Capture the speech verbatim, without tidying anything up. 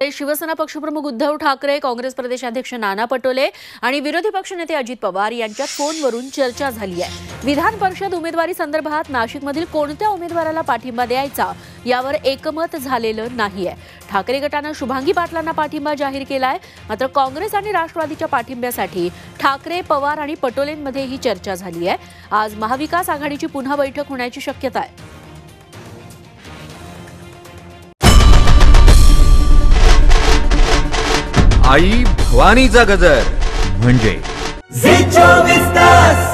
शिवसेना पक्षप्रमुख उद्धव ठाकरे, काँग्रेस प्रदेशाध्यक्ष नाना पटोले आणि विरोधी पक्षनेते अजित पवार यांच्यात फोनवरून चर्चा झाली आहे। विधान परिषद उमेदवारी संदर्भात नाशिकमधील कोणत्या उमेदवाराला पाठिंबा द्यायचा यावर एकमत झालेलं नाहीये। ठाकरे गटानं शुभांगी पाटलांना पाठिंबा जाहीर केलाय, मात्र काँग्रेस आणि राष्ट्रवादीच्या पाठिंब्यासाठी ठाकरे, पवार आणि पटोलेंमध्ये ही चर्चा झाली आहे। आज महाविकास आघाडीची पुन्हा बैठक होण्याची शक्यता आहे। आई भवानीचा गजर म्हणजे झी चोवीस तास।